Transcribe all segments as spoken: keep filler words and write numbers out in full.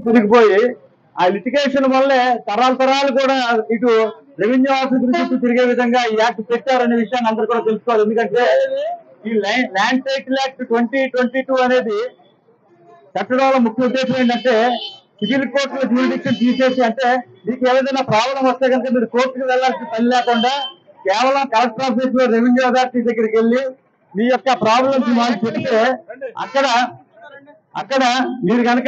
పెరిగిపోయి ఆ లిటిగేషన్ వల్లే తరాల తరాలు కూడా ఇటు రెవెన్యూ ఆఫీసుల చుట్టూ తిరిగే విధంగా ఈ యాక్ట్ పెట్టారనే విషయాన్ని అందరూ కూడా తెలుసుకోవాలి. ఎందుకంటే ఈ land title act twenty twenty two అనేది కట్టడంలో ముఖ్య ఉద్దేశం ఏంటంటే సివిల్ కోర్టులో జ్యూరిడిక్షన్ తీసేసి, అంటే మీకు ఏదైనా ప్రాబ్లం వస్తే కనుక మీరు కోర్టుకు వెళ్లాల్సిన పని లేకుండా కేవలం కలెక్టర్ ఆఫీస్ లో రెవెన్యూ అథారిటీ దగ్గరికి వెళ్ళి మీ యొక్క ప్రాబ్లమ్స్ వాళ్ళు చెప్తే అక్కడ అక్కడ మీరు కనుక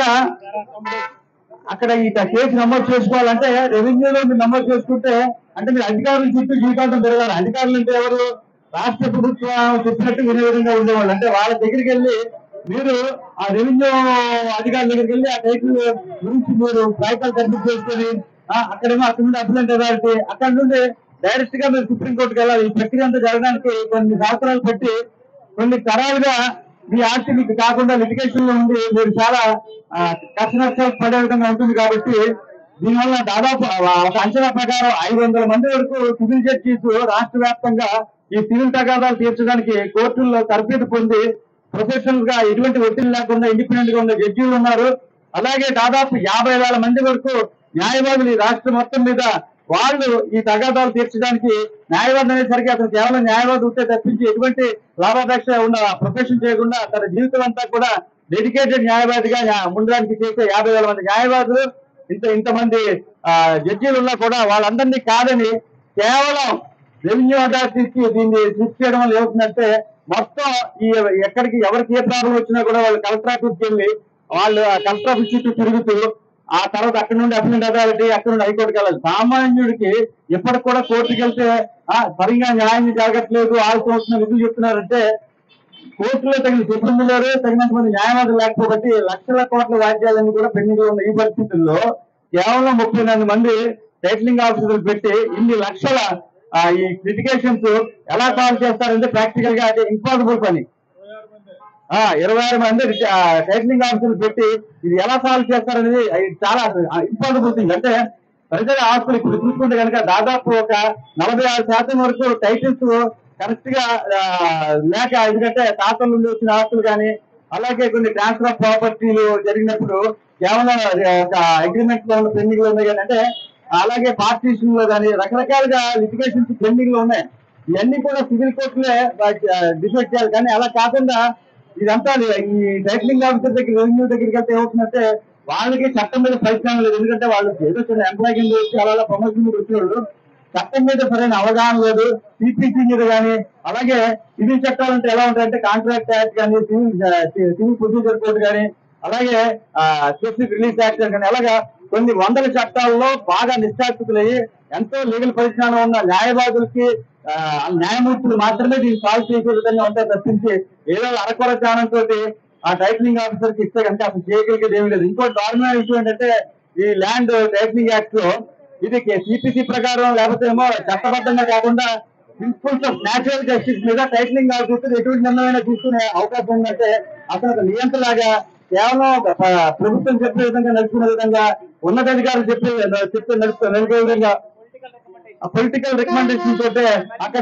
అక్కడ ఈ కేసు నమోదు చేసుకోవాలంటే రెవెన్యూలో మీరు నమోదు చేసుకుంటే అంటే మీరు అధికారుల చుట్టూ జీవితాంతం పెరగాలి. అధికారులు అంటే ఎవరు? రాష్ట్ర ప్రభుత్వం చెప్పినట్టు వినే విధంగా ఉండేవాళ్ళు. అంటే వాళ్ళ దగ్గరికి వెళ్ళి మీరు ఆ రెవెన్యూ అధికారుల దగ్గరికి వెళ్ళి ఆ టైటిల్ గురించి మీరు కాగితాలు సబ్మిట్ చేసుకొని అక్కడేమో అక్కడ నుండి అప్లెంట్ అథారిటీ అక్కడ నుండి డైరెక్ట్ గా మీరు సుప్రీంకోర్టుకి వెళ్ళాలి. ఈ ప్రక్రియ అంతా జరగడానికి కొన్ని సంవత్సరాలు పెట్టి కొన్ని తరాలుగా మీ ఆస్తి మీకు కాకుండా లిటిగేషన్ లో ఉండి మీరు చాలా కష్ట నష్టాలు పడే విధంగా ఉంటుంది. కాబట్టి దీనివల్ల దాదాపు ఒక అంచనా ప్రకారం ఐదు వందల మంది వరకు సివిల్ జడ్జీస్ రాష్ట్ర వ్యాప్తంగా ఈ సివిల్ తగాదాలు తీర్చడానికి కోర్టుల్లో తరబేతి పొంది ప్రొఫెషనల్ గా ఎటువంటి ఒత్తిడి లేకుండా ఇండిపెండెంట్ గా ఉన్న జడ్జీలు ఉన్నారు. అలాగే దాదాపు యాభై వేల మంది వరకు న్యాయవాదులు ఈ రాష్ట్రం మొత్తం మీద వాళ్ళు ఈ తగాదాలు తీర్చడానికి న్యాయవాది అనేసరికి అతను కేవలం న్యాయవాది ఉంటే తప్పించి ఎటువంటి లాభాపేక్ష ఉన్న ప్రొఫెషన్ చేయకుండా తన జీవితం అంతా కూడా డెడికేటెడ్ న్యాయవాదిగా ఉండడానికి చేసే యాభై వేల మంది న్యాయవాదులు ఇంత ఇంతమంది జడ్జీలు ఉన్నా కూడా వాళ్ళందరినీ కాదని కేవలం రెవెన్యూ అథారిటీకి దీన్ని స్విచ్ చేయడం వల్ల ఏమవుతుందంటే మొత్తం ఈ ఎక్కడికి ఎవరికి ఏ ప్రాబ్లం వచ్చినా కూడా వాళ్ళు కలెక్టర్ ఆఫీస్కి వెళ్ళి వాళ్ళు కలెక్టర్ ఆఫీస్ చుట్టూ తిరుగుతూ ఆ తర్వాత అక్కడ నుండి అప్లెంట్ అథారిటీ అక్కడ నుండి హైకోర్టుకి వెళ్ళాలి. సామాన్యుడికి ఎప్పటికి కూడా కోర్టుకి వెళ్తే సరిగా న్యాయం జరగట్లేదు ఆలస్యం అవుతున్న విధులు చెప్తున్నారంటే కోర్టులో తగిన సిబ్బంది లేరు, తగినంత మంది న్యాయవాదులు లేకపోతే లక్షల కోట్ల వాద్యాలన్నీ కూడా పెండింగ్ లో ఉన్న ఈ పరిస్థితుల్లో కేవలం ముప్పై నాలుగు మంది టైటిలింగ్ ఆఫీసర్లు పెట్టి ఇన్ని లక్షల ఈ లిటిగేషన్స్ ఎలా సాల్వ్ చేస్తారంటే ప్రాక్టికల్ గా అది ఇంపాసిబుల్ పని. ఆ ఇరవై ఆరు మంది టైటిలింగ్ ఆఫీసర్లు పెట్టి ఇది ఎలా సాల్వ్ చేస్తారనేది చాలా ఇంపాసిబుల్ థింగ్. అంటే ప్రజల ఆస్తులు ఇప్పుడు చూసుకుంటే కనుక దాదాపు ఒక నలభై ఆరు శాతం వరకు టైటిల్స్ కరెక్ట్ గా లేక, ఎందుకంటే తాతల నుండి వచ్చిన ఆస్తులు కానీ అలాగే కొన్ని ట్రాన్స్ఫర్ ఆఫ్ ప్రాపర్టీలు జరిగినప్పుడు కేవలం ఒక అగ్రిమెంట్ లో ఉన్న పెండింగ్ లో ఉన్నాయి కానీ, అంటే అలాగే పార్టీషన్ లో కానీ రకరకాలుగా లిటిగేషన్స్ పెండింగ్ లో ఉన్నాయి. ఇవన్నీ కూడా సివిల్ కోర్టులే డిసైడ్ చేయాలి. కానీ అలా కాకుండా ఇదంతా ఈ టైటిలింగ్ ఆఫీసర్ దగ్గర రెవెన్యూ దగ్గరికి వెళ్తే ఏమవుతుందంటే వాళ్ళకి చట్టం మీద పరిజ్ఞానం లేదు. ఎందుకంటే వాళ్ళు ఏదో చిన్న ఎంప్లాయ్ కింద వచ్చి అలా ప్రమోషన్ మీద వచ్చినప్పుడు చట్టం మీద సరైన అవగాహన లేదు. సిపిసి మీద కానీ అలాగే సివిల్ చట్టాలు అంటే ఎలా ఉంటాయంటే కాంట్రాక్ట్ యాక్ట్ కానీ సివిల్ సివిల్ ప్రొసీజర్ కోడ్ కానీ అలాగే స్పెసిఫిక్ రిలీజ్ యాక్ట్ కానీ అలాగా కొన్ని వందల చట్టాల్లో బాగా నిష్ఠాతులయ్యి ఎంతో లీగల్ పరిజ్ఞానం ఉన్న న్యాయవాదులకి న్యాయమూర్తులు మాత్రమే దీన్ని సాల్వ్ చేసే విధంగా ఉంటాయి తప్పించి ఏదో అరకొర జ్ఞానంతో ఆ టైటిలింగ్ ఆఫీసర్ కి ఇస్తే కనుక అసలు చేయగలిగేది ఏమి లేదు. ఇంకో దారుణమైన విషయం ఏంటంటే ఈ ల్యాండ్ టైటిలింగ్ యాక్ట్ లో ఇది సిపిసి ప్రకారం లేకపోతే ఏమో చట్టబద్ధంగా కాకుండా ప్రిన్సిపల్స్ ఆఫ్ న్యాచురల్ జస్టిస్ మీద టైటిలింగ్ ఆఫీసర్ ఎటువంటి నిర్ణయం తీసుకునే అవకాశం ఉందంటే అసలు నియంత్రణలాగా కేవలం ప్రభుత్వం చెప్పే విధంగా నడుచుకునే విధంగా ఉన్నతాధికారులు చెప్పే చెప్తే నడుపు నడిపే విధంగా పొలిటికల్ రికమెండేషన్ తోటే అక్కడ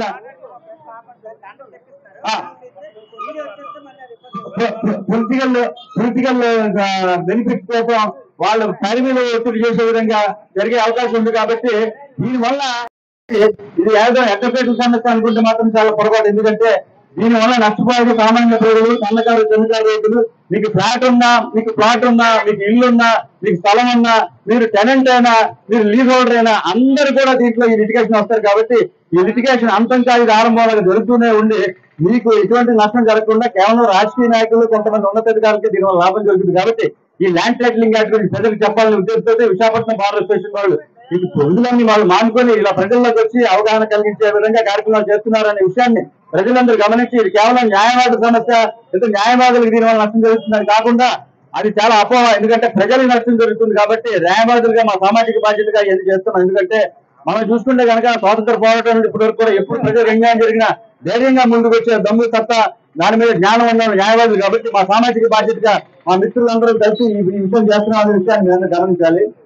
పొలిటికల్ పొలిటికల్ బెనిఫిట్స్ కోసం వాళ్ళు పరిమితి ఒత్తిడి చేసే విధంగా జరిగే అవకాశం ఉంది. కాబట్టి దీనివల్ల ఇది ఏదో ఎక్కపేట సమస్య అనుకుంటే మాత్రం చాలా పొరపాటు. ఎందుకంటే దీనివల్ల నష్టపోయేది సామాన్య ప్రజలు, సన్నకారు చిన్నకారు రైతులు. మీకు ఫ్లాట్ ఉన్నా, మీకు ప్లాట్ ఉన్నా, మీకు ఇల్లు ఉన్నా, మీకు స్థలం ఉన్నా, మీరు టెనెంట్ అయినా, మీరు లీజ్ హోల్డర్ అయినా అందరూ కూడా దీంట్లో ఈ లిటిగేషన్ వస్తారు. కాబట్టి ఈ లిటిగేషన్ అంతం కాదు ఆరంభంగా జరుగుతూనే ఉండి మీకు ఎటువంటి నష్టం జరగకుండా కేవలం రాజకీయ నాయకులు కొంతమంది ఉన్నతాధికారులకి దీనివల్ల లాభం జరుగుతుంది. కాబట్టి ఈ ల్యాండ్ టైటిలింగ్ యాక్ట్ గురించి ప్రజలకు చెప్పాలని ఉద్దేశంతో విశాఖపట్నం బార్ అసోసియేషన్ వాళ్ళు ఈ పొందులన్నీ వాళ్ళు మానుకొని ఇలా ప్రజల్లోకి వచ్చి అవగాహన కలిగించే విధంగా కార్యక్రమాలు చేస్తున్నారనే విషయాన్ని ప్రజలందరూ గమనించి ఇది కేవలం న్యాయవాద సమస్య, లేదా న్యాయవాదులకు దీనివల్ల నష్టం జరుగుతుందని కాకుండా అది చాలా అపోహ. ఎందుకంటే ప్రజలకు నష్టం జరుగుతుంది కాబట్టి న్యాయవాదులుగా మా సామాజిక బాధ్యతగా ఇది చేస్తున్నాం. ఎందుకంటే మనం చూసుకుంటే కనుక స్వాతంత్ర పోరాటం నుండి ఇప్పటి వరకు కూడా ఎప్పుడు ప్రజలు రంగం జరిగినా ధైర్యంగా ముందుకు వచ్చే దమ్ము సత్తా దాని మీద జ్ఞానం ఉన్న న్యాయవాదులు కాబట్టి మా సామాజిక బాధ్యతగా మా మిత్రులందరూ కలిసి ఈ విషయం చేస్తున్నాం అనే విషయాన్ని గమనించాలి.